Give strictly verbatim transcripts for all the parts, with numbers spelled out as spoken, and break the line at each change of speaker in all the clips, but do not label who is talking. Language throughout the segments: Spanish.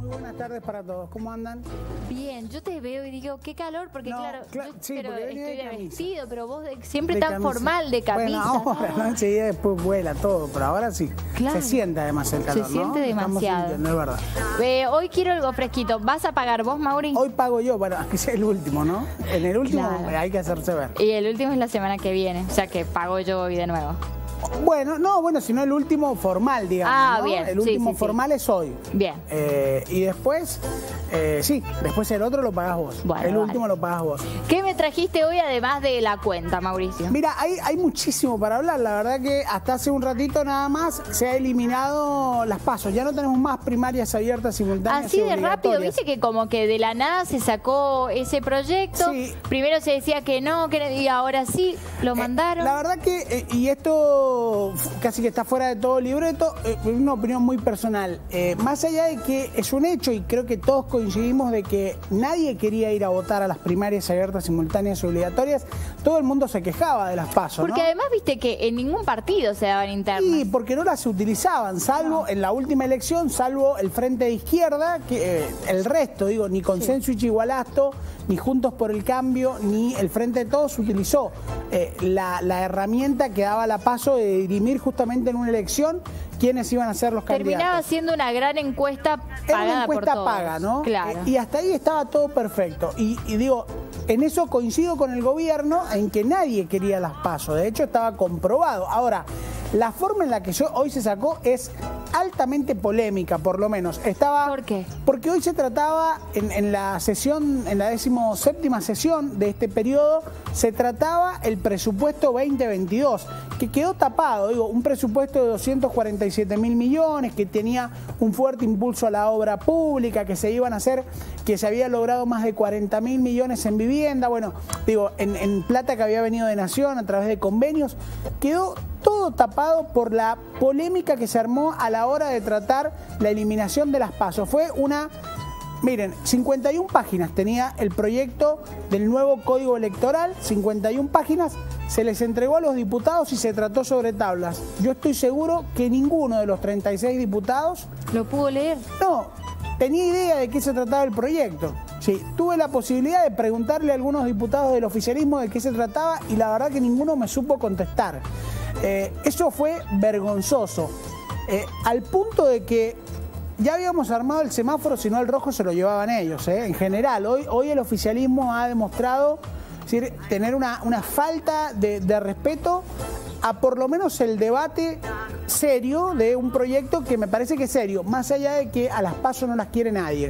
Muy buenas tardes para todos, ¿cómo andan?
Bien, yo te veo y digo, qué calor, porque
no,
claro,
cla
yo,
sí,
pero
porque venía
estoy
de
de
camisa.
vestido, pero vos de, siempre
De
tan
camisa.
formal, de camisa.
Bueno, ahora, ¿no? Enseguida después vuela todo, pero ahora sí.
Claro.
Se siente además el calor,
Se siente
¿no?
demasiado.
Estamos sintiendo, es verdad.
Eh, hoy quiero algo fresquito. ¿Vas a pagar vos, Mauri?
Hoy pago yo, para que sea el último, ¿no? En el último
Claro.
hay que hacerse ver.
Y el último es la semana que viene, o sea que pago yo hoy de nuevo.
Bueno, no, bueno, sino el último formal, digamos.
Ah,
¿no?
bien,
El
sí,
último
sí, sí.
formal es hoy.
Bien.
Eh, y después, eh, sí, después el otro lo pagás vos.
Bueno,
el
vale.
último lo pagás vos.
¿Qué me trajiste hoy además de la cuenta, Mauricio?
Mira, hay, hay muchísimo para hablar. La verdad que hasta hace un ratito nada más se ha eliminado las pasos. Ya no tenemos más primarias abiertas, simultáneas.
Así
y
de rápido,
obligatorias.
viste que como que de la nada se sacó ese proyecto.
Sí.
Primero se decía que no, que no, y ahora sí, lo
Eh,
mandaron.
la verdad que, eh, y esto casi que está fuera de todo libreto, eh, es una opinión muy personal. Eh, más allá de que es un hecho, y creo que todos coincidimos de que nadie quería ir a votar a las primarias abiertas, simultáneas y obligatorias, todo el mundo se quejaba de las pasos,
Porque
¿no?
además viste que en ningún partido se daban internas.
Sí, porque no las utilizaban, salvo en la última elección, salvo el Frente de Izquierda, que eh, el resto, digo, ni Consenso y Chigualasto, ni Juntos por el Cambio, ni el Frente de Todos utilizó eh, la, la herramienta que daba la paso de dirimir justamente en una elección quiénes iban a ser los
Terminaba
candidatos.
siendo una gran encuesta pagada
Era una encuesta
por todos.
paga, ¿no?
Claro.
Eh, y hasta ahí estaba todo perfecto. Y, y digo, en eso coincido con el gobierno en que nadie quería las pasos. De hecho, estaba comprobado. Ahora, la forma en la que yo, hoy se sacó es altamente polémica, por lo menos. Estaba,
¿Por qué?
Porque hoy se trataba, en, en la sesión, en la decimoséptima sesión de este periodo, se trataba el presupuesto veinte veintidós, que quedó tapado, digo, un presupuesto de doscientos cuarenta y siete mil millones, que tenía un fuerte impulso a la obra pública, que se iban a hacer, que se había logrado más de cuarenta mil millones en vivienda, bueno, digo, en, en plata que había venido de Nación a través de convenios, quedó todo tapado por la polémica que se armó a la hora de tratar la eliminación de las pasos. Fue una... Miren, cincuenta y una páginas tenía el proyecto del nuevo Código Electoral, cincuenta y una páginas, se les entregó a los diputados y se trató sobre tablas. Yo estoy seguro que ninguno de los treinta y seis diputados...
¿Lo pudo leer?
No, tenía idea de qué se trataba el proyecto. Sí, tuve la posibilidad de preguntarle a algunos diputados del oficialismo de qué se trataba y la verdad que ninguno me supo contestar. Eh, eso fue vergonzoso, eh, al punto de que ya habíamos armado el semáforo, si no el rojo se lo llevaban ellos, ¿eh? En general. Hoy, hoy el oficialismo ha demostrado, es decir, tener una, una falta de, de respeto a por lo menos el debate serio de un proyecto que me parece que es serio, más allá de que a las pasos no las quiere nadie.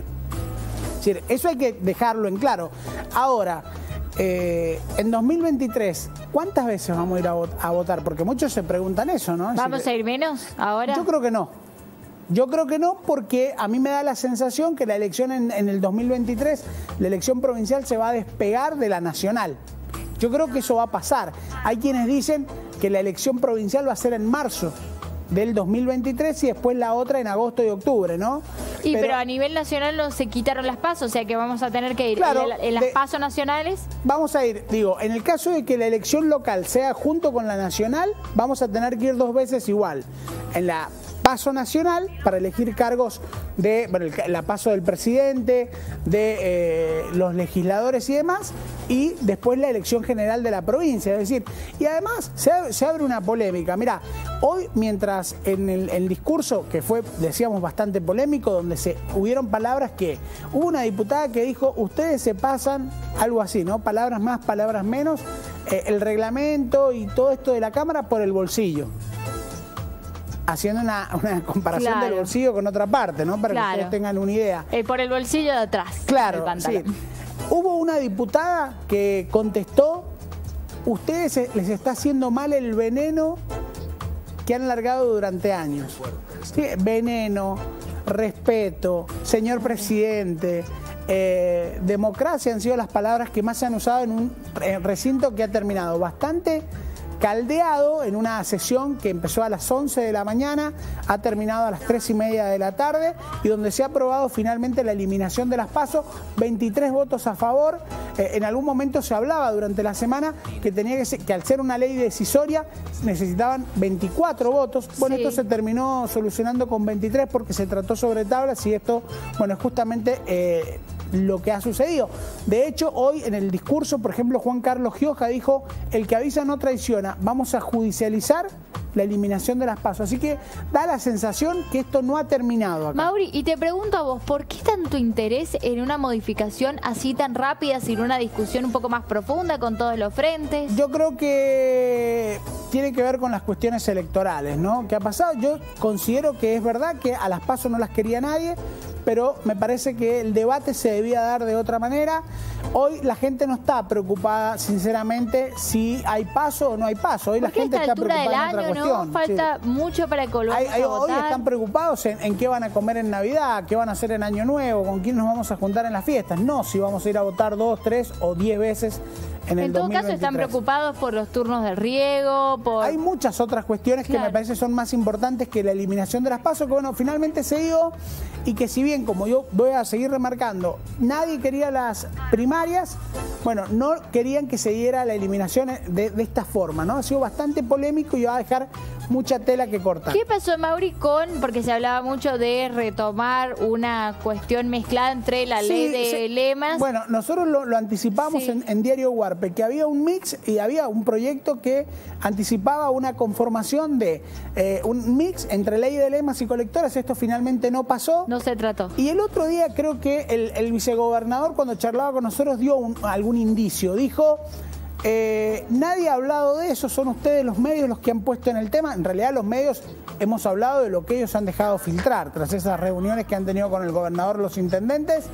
Es decir, eso hay que dejarlo en claro. Ahora, eh, en dos mil veintitrés, ¿cuántas veces vamos a ir a, vot a votar? Porque muchos se preguntan eso, ¿no? Es
¿Vamos
decir,
a ir menos ahora?
yo creo que no. Yo creo que no, porque a mí me da la sensación que la elección en, en el dos mil veintitrés, la elección provincial se va a despegar de la nacional. Yo creo que eso va a pasar. Hay quienes dicen que la elección provincial va a ser en marzo del dos mil veintitrés y después la otra en agosto y octubre, ¿no?
Y pero, pero a nivel nacional no se quitaron las pasos, o sea que vamos a tener que ir
Claro,
en, en las
de,
pasos nacionales.
Vamos a ir, digo, en el caso de que la elección local sea junto con la nacional, vamos a tener que ir dos veces igual. En la paso nacional para elegir cargos de, bueno, el, la paso del presidente, de eh, los legisladores y demás, y después la elección general de la provincia. Es decir, y además se, se abre una polémica. Mirá, hoy mientras en el, el discurso, que fue, decíamos, bastante polémico, donde se hubieron palabras que, hubo una diputada que dijo, ustedes se pasan, algo así, ¿no? Palabras más, palabras menos, eh, el reglamento y todo esto de la Cámara por el bolsillo. Haciendo una, una comparación
claro.
del bolsillo con otra parte, ¿no? Para
claro.
que ustedes tengan una idea.
Eh, por el bolsillo de atrás.
Claro, sí. Hubo una diputada que contestó, ustedes les está haciendo mal el veneno que han largado durante años. Sí, veneno, respeto, señor presidente, eh, democracia han sido las palabras que más se han usado en un recinto que ha terminado bastante caldeado en una sesión que empezó a las once de la mañana, ha terminado a las tres y media de la tarde y donde se ha aprobado finalmente la eliminación de las PASO, veintitrés votos a favor. Eh, en algún momento se hablaba durante la semana que tenía que ser, que al ser una ley decisoria necesitaban veinticuatro votos. Bueno, sí. Esto se terminó solucionando con veintitrés porque se trató sobre tablas y esto, bueno, es justamente eh, lo que ha sucedido. De hecho, hoy en el discurso, por ejemplo, Juan Carlos Gioja dijo: el que avisa no traiciona, vamos a judicializar la eliminación de las PASO. Así que da la sensación que esto no ha terminado acá.
Mauri, y te pregunto a vos, ¿por qué tanto interés en una modificación así tan rápida, sin una discusión un poco más profunda con todos los frentes?
Yo creo que tiene que ver con las cuestiones electorales, ¿no? ¿Qué ha pasado? Yo considero que es verdad que a las PASO no las quería nadie, pero me parece que el debate se debía dar de otra manera. Hoy la gente no está preocupada, sinceramente, si hay PASO o no hay PASO. Hoy la gente está preocupada en otra cuestión.
¿No? Falta sí. mucho para que volvamos
hay, hay,
a votar.
Hoy están preocupados en, en qué van a comer en Navidad, qué van a hacer en Año Nuevo, con quién nos vamos a juntar en las fiestas. No si vamos a ir a votar dos, tres o diez veces en el
En todo
dos mil veintitrés.
caso están preocupados por los turnos de riego, por...
Hay muchas otras cuestiones claro. que me parece son más importantes que la eliminación de las PASO, que bueno, finalmente se dio y que si bien, como yo voy a seguir remarcando, nadie quería las primarias, bueno, no querían que se diera la eliminación de, de esta forma, ¿no? Ha sido bastante polémico y va a dejar mucha tela que cortar.
¿Qué pasó, Mauri, con, porque se hablaba mucho de retomar una cuestión mezclada entre la sí, ley de sí. lemas?
Bueno, nosotros lo, lo anticipamos sí. en, en Diario Huarpe, que había un mix y había un proyecto que anticipaba una conformación de eh, un mix entre ley de lemas y colectoras. Esto finalmente no pasó.
No se trató.
Y el otro día creo que el, el vicegobernador, cuando charlaba con nosotros, dio un, algún indicio. Dijo... Eh, nadie ha hablado de eso, son ustedes los medios los que han puesto en el tema. En realidad los medios hemos hablado de lo que ellos han dejado filtrar tras esas reuniones que han tenido con el gobernador los intendentes,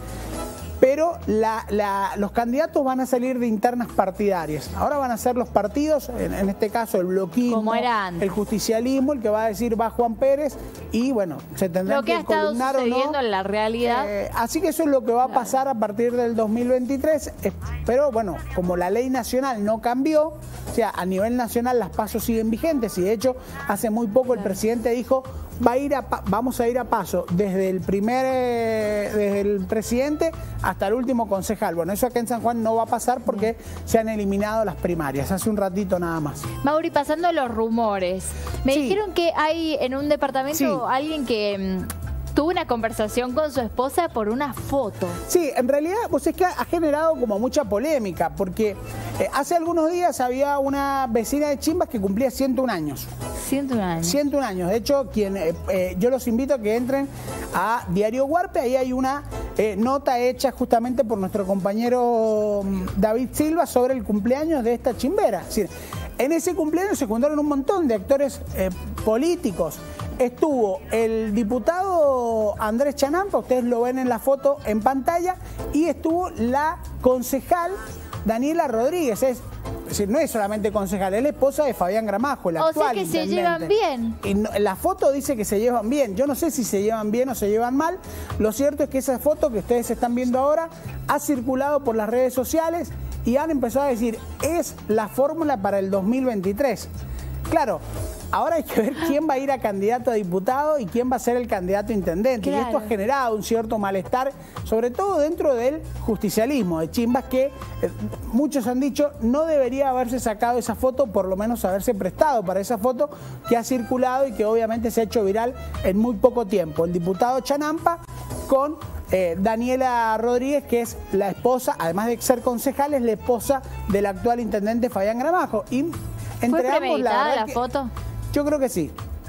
pero la, la, los candidatos van a salir de internas partidarias. Ahora van a ser los partidos, en, en este caso el bloquismo,
como era antes,
el justicialismo, el que va a decir va Juan Pérez y bueno, se tendrán que columnar o no.
Lo que ha estado sucediendo en la realidad.
Eh, así que eso es lo que va a pasar a partir del dos mil veintitrés, eh, pero bueno, como la ley nacional no cambió, o sea, a nivel nacional las PASO siguen vigentes y de hecho hace muy poco el presidente dijo va a ir a, vamos a ir a PASO desde el primer, eh, desde el presidente hasta el último concejal. Bueno, eso acá en San Juan no va a pasar porque se han eliminado las primarias, hace un ratito nada más.
Mauri, pasando los rumores, me sí. dijeron que hay en un departamento sí. alguien que... tuvo una conversación con su esposa por una foto.
Sí, en realidad, pues es que ha generado como mucha polémica, porque eh, hace algunos días había una vecina de Chimbas que cumplía ciento un años.
ciento un años.
ciento un años. De hecho, quien, eh, eh, yo los invito a que entren a Diario Huarpe, ahí hay una eh, nota hecha justamente por nuestro compañero David Silva sobre el cumpleaños de esta chimbera. Es decir, en ese cumpleaños se juntaron un montón de actores eh, políticos. Estuvo el diputado Andrés Chanampa, ustedes lo ven en la foto en pantalla, y estuvo la concejal Daniela Rodríguez. Es, es decir, no es solamente concejal, es la esposa de Fabián Gramajo, el
o
actual
sea que
intendente.
Se llevan bien.
Y no, la foto dice que se llevan bien. Yo no sé si se llevan bien o se llevan mal. Lo cierto es que esa foto que ustedes están viendo ahora ha circulado por las redes sociales y han empezado a decir, es la fórmula para el dos mil veintitrés. Claro, ahora hay que ver quién va a ir a candidato a diputado y quién va a ser el candidato a intendente. Claro. Y esto ha generado un cierto malestar, sobre todo dentro del justicialismo de Chimbas, que eh, muchos han dicho no debería haberse sacado esa foto, por lo menos haberse prestado para esa foto que ha circulado y que obviamente se ha hecho viral en muy poco tiempo. El diputado Chanampa con eh, Daniela Rodríguez, que es la esposa, además de ser concejal, es la esposa del actual intendente Fabián Gramajo. Y
¿Fue premeditada la, la foto?
Yo creo que sí.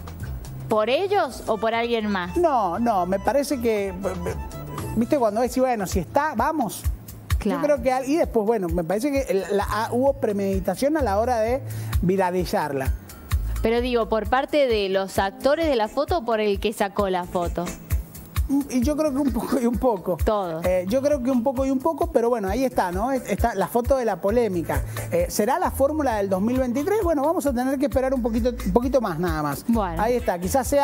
¿Por ellos o por alguien más?
No, no, me parece que, viste, cuando decís, bueno, si está, vamos. Claro. Yo creo que, y después, bueno, me parece que la, hubo premeditación a la hora de viralizarla.
Pero digo, ¿por parte de los actores de la foto o por el que sacó la foto?
Y yo creo que un poco y un poco.
Todo.
Eh, yo creo que un poco y un poco, pero bueno, ahí está, ¿no? Está la foto de la polémica. Eh, ¿Será la fórmula del dos mil veintitrés? Bueno, vamos a tener que esperar un poquito, un poquito más, nada más.
Bueno.
Ahí está, quizás sea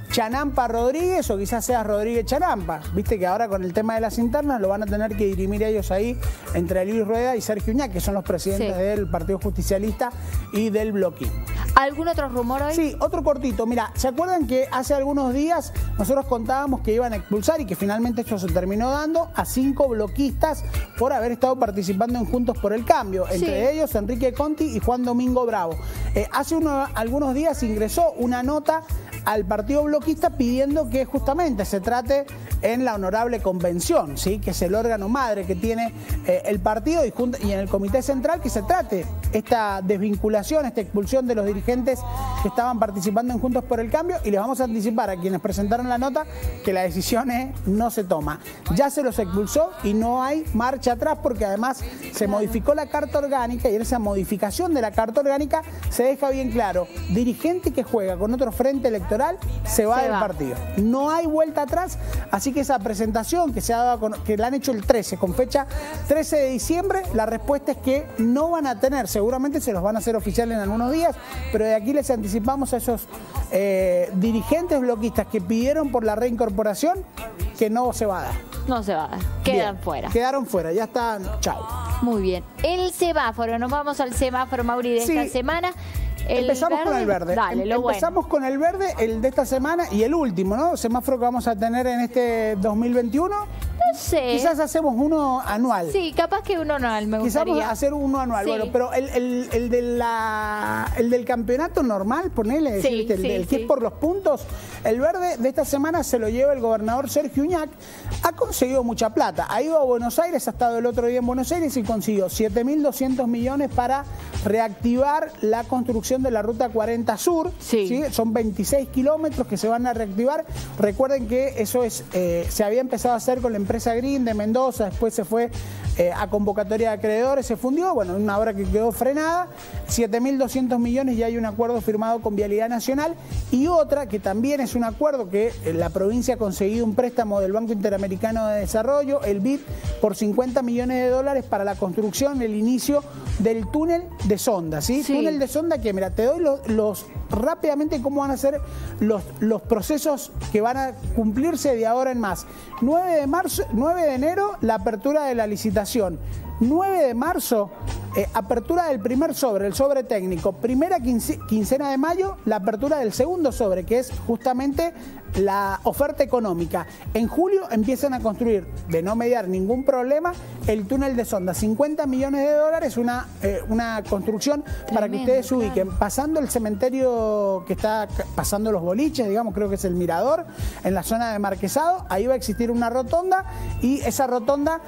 Chanampa Rodríguez o quizás sea Rodríguez Chanampa. Viste que ahora con el tema de las internas lo van a tener que dirimir ellos ahí entre Luis Rueda y Sergio Uñac, que son los presidentes sí. del Partido Justicialista y del bloquismo.
¿Algún otro rumor hoy?
Sí, otro cortito. Mira, ¿se acuerdan que hace algunos días nosotros contábamos que iban a expulsar y que finalmente esto se terminó dando a cinco bloquistas por haber estado participando en Juntos por el Cambio? Entre sí. ellos Enrique Conti y Juan Domingo Bravo. Eh, hace uno, algunos días ingresó una nota al Partido Bloquista pidiendo que justamente se trate en la honorable convención, ¿sí? Que es el órgano madre que tiene eh, el partido y, y en el Comité Central que se trate esta desvinculación, esta expulsión de los dirigentes que estaban participando en Juntos por el Cambio, y les vamos a anticipar a quienes presentaron la nota que la decisión es, no se toma. Ya se los expulsó y no hay marcha atrás porque además se modificó la Carta Orgánica y en esa modificación de la Carta Orgánica se deja bien claro, dirigente que juega con otro frente electoral se va se del va. partido. No hay vuelta atrás, así que esa presentación que se ha dado con, que la han hecho el trece, con fecha trece de diciembre, la respuesta es que no van a tener, seguramente se los van a hacer oficiales en algunos días, pero de aquí les anticipamos a esos eh, dirigentes bloquistas que pidieron por la reincorporación que no se va a dar.
No se va a dar, quedan
Bien,
fuera.
Quedaron fuera, ya están, chao.
Muy bien. El semáforo, nos vamos al semáforo, Mauri, de sí. esta semana. El
Empezamos
verde,
con el verde.
Dale, lo
Empezamos
bueno.
con el verde, el de esta semana y el último, ¿no? Semáforo que vamos a tener en este dos mil veintiuno.
No sé.
Quizás hacemos uno anual.
Sí, capaz que uno anual me
Quizás
gustaría.
Quizás hacer uno anual. Sí. Bueno, pero el, el, el, de la, el del campeonato normal, ponele,
sí,
el,
sí,
el que
sí.
es por los puntos, el verde de esta semana se lo lleva el gobernador Sergio Uñac. Ha conseguido mucha plata. Ha ido a Buenos Aires, ha estado el otro día en Buenos Aires y consiguió siete mil doscientos millones para reactivar la construcción de la Ruta cuarenta Sur.
Sí.
¿sí? Son veintiséis kilómetros que se van a reactivar. Recuerden que eso es eh, se había empezado a hacer con la empresa Green de Mendoza, después se fue eh, a convocatoria de acreedores, se fundió, bueno, una obra que quedó frenada, siete mil doscientos millones y hay un acuerdo firmado con Vialidad Nacional, y otra que también es un acuerdo que la provincia ha conseguido un préstamo del Banco Interamericano de Desarrollo, el B I D, por cincuenta millones de dólares para la construcción, el inicio del túnel de sonda, ¿sí?
Sí.
Túnel de sonda que, mira, te doy los, los rápidamente cómo van a ser los, los procesos que van a cumplirse de ahora en más. nueve de marzo, nueve de enero, la apertura de la licitación. nueve de marzo, eh, apertura del primer sobre, el sobre técnico. Primera quince, quincena de mayo, la apertura del segundo sobre, que es justamente la oferta económica. En julio empiezan a construir, de no mediar ningún problema, el túnel de sonda. cincuenta millones de dólares, una, eh, una construcción. Tremendo, para que ustedes se ubiquen. Claro. Pasando el cementerio que está pasando los boliches, digamos, creo que es el Mirador, en la zona de Marquesado, ahí va a existir una rotonda y esa rotonda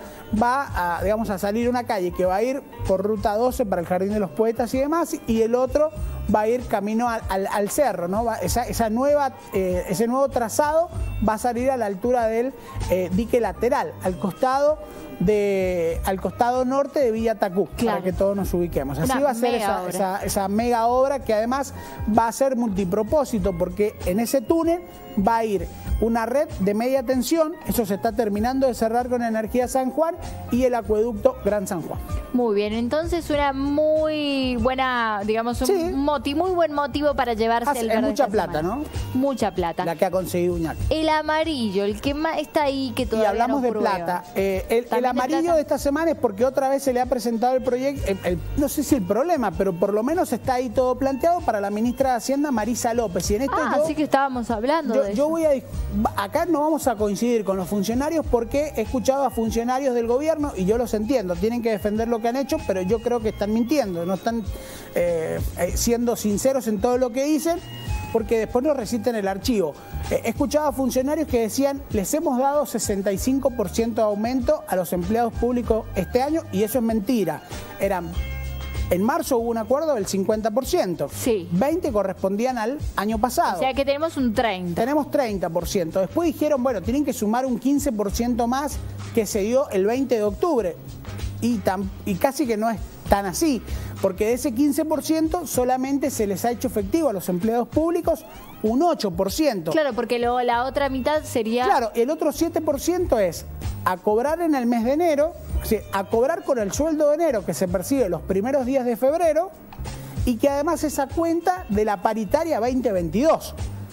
va a, digamos, a salir una calle que va a ir por ruta doce para el Jardín de los Poetas y demás, y el otro va a ir camino al, al, al cerro, ¿no? Va, esa, esa nueva, eh, ese nuevo trazado va a salir a la altura del eh, dique lateral, al costado de al costado norte de Villa Tacú, claro, para que todos nos ubiquemos. Así
Una
va a ser esa, esa, esa mega obra que además va a ser multipropósito, porque en ese túnel va a ir una red de media tensión, eso se está terminando de cerrar con Energía San Juan, y el acueducto Gran San Juan.
Muy bien, entonces una muy buena, digamos, un sí. motivo, muy buen motivo para llevarse
Hace,
el verde.
Es mucha plata, semana. ¿no?
Mucha plata.
La que ha conseguido Uñac.
El amarillo, el que más está ahí, que todavía
Y hablamos
no
de
prueba.
plata. Eh, el, el amarillo de, de esta semana es porque otra vez se le ha presentado el proyecto, el, el, no sé si el problema, pero por lo menos está ahí todo planteado para la ministra de Hacienda, Marisa López. Y en esto
ah,
yo,
sí que estábamos hablando
yo,
de
yo
eso.
voy a acá no vamos a coincidir con los funcionarios, porque he escuchado a funcionarios del gobierno y yo los entiendo, tienen que defender lo que han hecho, pero yo creo que están mintiendo, no están eh, siendo sinceros en todo lo que dicen, porque después no resisten el archivo. Eh, he escuchado a funcionarios que decían, les hemos dado sesenta y cinco por ciento de aumento a los empleados públicos este año, y eso es mentira. Eran... En marzo hubo un acuerdo del cincuenta por ciento.
Sí.
veinte correspondían al año pasado.
O sea que tenemos un treinta.
Tenemos treinta por ciento. Después dijeron, bueno, tienen que sumar un quince por ciento más que se dio el veinte de octubre. Y, tan, y casi que no es tan así, porque de ese quince por ciento solamente se les ha hecho efectivo a los empleados públicos un ocho por ciento.
Claro, porque lo, la otra mitad sería...
Claro, el otro siete por ciento es a cobrar en el mes de enero, o sea, a cobrar con el sueldo de enero que se percibe los primeros días de febrero, y que además esa cuenta de la paritaria veinte veintidós.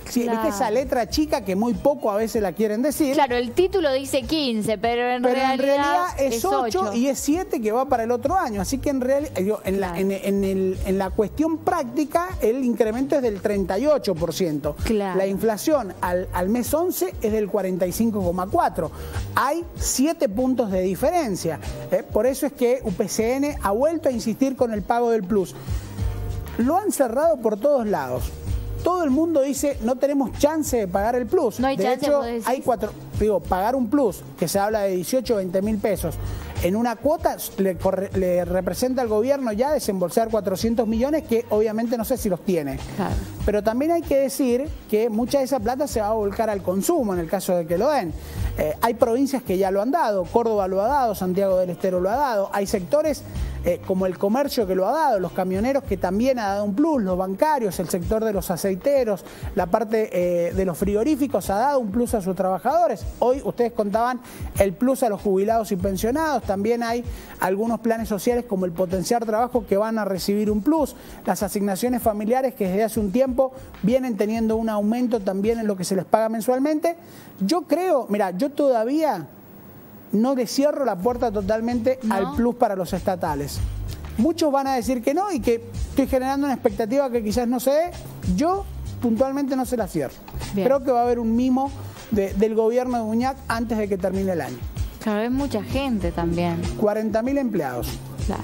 Sí,
claro.
¿Viste esa letra chica que muy poco a veces la quieren decir?
Claro, el título dice quince, pero en,
pero
realidad,
en realidad es,
es
ocho,
ocho
y es siete que va para el otro año. Así que en, real, en, la,
claro.
en, en, el, en la cuestión práctica el incremento es del treinta y ocho por ciento.
Claro.
La inflación al, al mes once es del cuarenta y cinco coma cuatro por ciento. Hay siete puntos de diferencia. ¿eh? Por eso es que U P C N ha vuelto a insistir con el pago del plus. Lo han cerrado por todos lados. Todo el mundo dice, no tenemos chance de pagar el plus.
No hay
de
chance,
hecho,
vos decís.
hay cuatro, digo, pagar un plus, que se habla de dieciocho, veinte mil pesos, en una cuota le, corre, le representa al gobierno ya desembolsar cuatrocientos millones, que obviamente no sé si los tiene.
Claro.
Pero también hay que decir que mucha de esa plata se va a volcar al consumo en el caso de que lo den. Eh, hay provincias que ya lo han dado, Córdoba lo ha dado, Santiago del Estero lo ha dado, hay sectores eh, como el comercio que lo ha dado, los camioneros que también ha dado un plus, los bancarios, el sector de los aceiteros, la parte eh, de los frigoríficos ha dado un plus a sus trabajadores. Hoy ustedes contaban el plus a los jubilados y pensionados, también hay algunos planes sociales como el Potenciar Trabajo que van a recibir un plus, las asignaciones familiares que desde hace un tiempo vienen teniendo un aumento también en lo que se les paga mensualmente. Yo creo, mira, yo todavía no le cierro la puerta totalmente ¿No? al plus para los estatales. Muchos van a decir que no y que estoy generando una expectativa que quizás no se dé. Yo puntualmente no se la cierro. Bien. Creo que va a haber un mimo de, del gobierno de Uñac antes de que termine el año.
Claro, es mucha gente también.
cuarenta mil empleados.
Claro.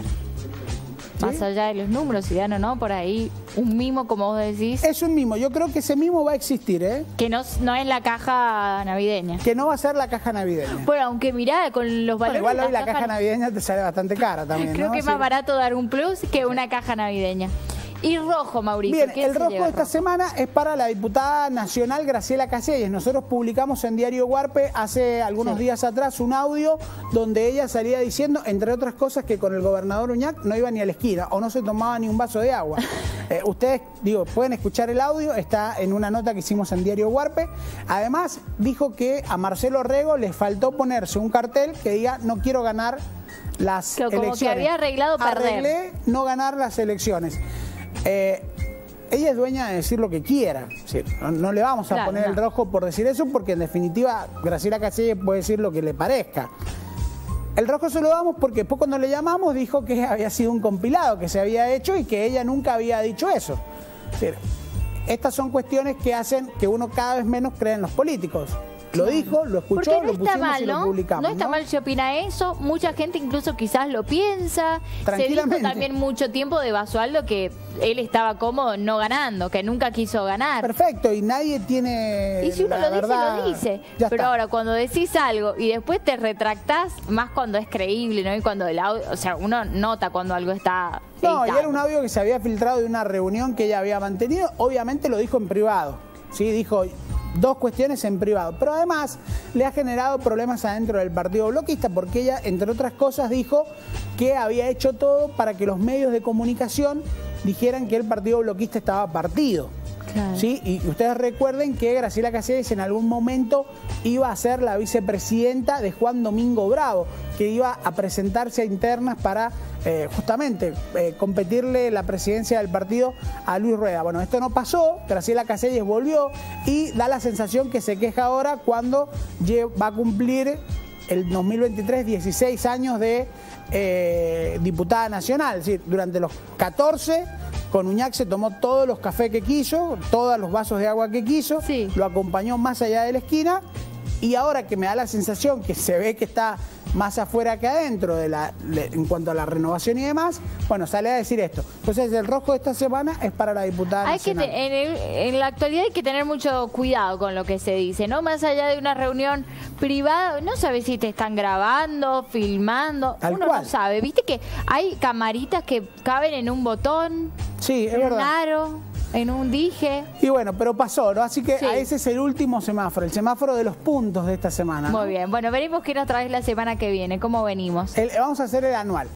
¿Sí?
Más allá de los números, si dan o no, por ahí un mimo, como vos decís.
Es un mimo, yo creo que ese mimo va a existir, ¿eh?
Que no, no es la caja navideña.
Que no va a ser la caja navideña.
Bueno, aunque mirá, con los valores...
Bueno, igual hoy
la
la
caja,
caja navideña te sale bastante cara también,
Creo
¿no?
que es
sí.
más barato dar un plus que una caja navideña. Y rojo, Mauricio.
Bien,
¿qué
el rojo de esta
rojo?
semana es para la diputada nacional Graciela Casellas. Nosotros publicamos en Diario Guarpe hace algunos sí. días atrás un audio donde ella salía diciendo, entre otras cosas, que con el gobernador Uñac no iba ni a la esquina o no se tomaba ni un vaso de agua. eh, ustedes, digo, pueden escuchar el audio, está en una nota que hicimos en Diario Guarpe. Además, dijo que a Marcelo Rego le faltó ponerse un cartel que diga, no quiero ganar las
Pero como
elecciones.
que había arreglado perder.
Arreglé no ganar las elecciones. Eh, ella es dueña de decir lo que quiera, ¿sí? no, no le vamos a
claro,
poner
no.
el rojo por decir eso, porque en definitiva Graciela Casellas puede decir lo que le parezca. El rojo se lo damos porque después cuando le llamamos dijo que había sido un compilado que se había hecho y que ella nunca había dicho eso. ¿Sí? Estas son cuestiones que hacen que uno cada vez menos cree en los políticos. Lo dijo, lo escuchó,
Porque no
lo
está
pusimos
mal,
y lo
¿no?
publicamos.
No está
¿no?
mal si opina eso. Mucha gente incluso quizás lo piensa. Se dijo
Tranquilamente.
también mucho tiempo de Basualdo que él estaba cómodo no ganando, que nunca quiso ganar.
Perfecto, y nadie tiene.
Y si uno
la
lo dice,
verdad,
lo dice.
ya
Pero
está.
ahora, cuando decís algo y después te retractás, más cuando es creíble, ¿no? Y cuando el audio, o sea, uno nota cuando algo está
No, y
editado.
era un audio que se había filtrado de una reunión que ella había mantenido. Obviamente lo dijo en privado, ¿sí? Dijo dos cuestiones en privado. Pero además le ha generado problemas adentro del partido bloquista porque ella, entre otras cosas, dijo que había hecho todo para que los medios de comunicación dijeran que el partido bloquista estaba partido.
Claro.
¿Sí? Y ustedes recuerden que Graciela Casellas en algún momento iba a ser la vicepresidenta de Juan Domingo Bravo, que iba a presentarse a internas para eh, justamente eh, competirle la presidencia del partido a Luis Rueda. Bueno, esto no pasó, Graciela Casellas volvió y da la sensación que se queja ahora cuando va a cumplir el dos mil veintitrés dieciséis años de eh, diputada nacional. Es decir, durante los catorce... con Uñac se tomó todos los cafés que quiso, todos los vasos de agua que quiso,
sí.
lo acompañó más allá de la esquina y ahora que me da la sensación que se ve que está más afuera que adentro de la, de, en cuanto a la renovación y demás, bueno, sale a decir esto. Entonces el rojo de esta semana es para la diputada
hay
nacional.
Que te, en, el, en la actualidad hay que tener mucho cuidado con lo que se dice, ¿no? Más allá de una reunión privada, no sabes si te están grabando, filmando,
Tal
uno
cual.
no sabe. Viste que hay camaritas que caben en un botón,
Sí, es
en un
verdad.
aro, en un dije.
Y bueno, pero pasó, ¿no? Así que
Sí.
a ese es el último semáforo, el semáforo de los puntos de esta semana, ¿no?
Muy bien, bueno, veremos qué nos traes la semana que viene, cómo venimos.
El- vamos a hacer el anual.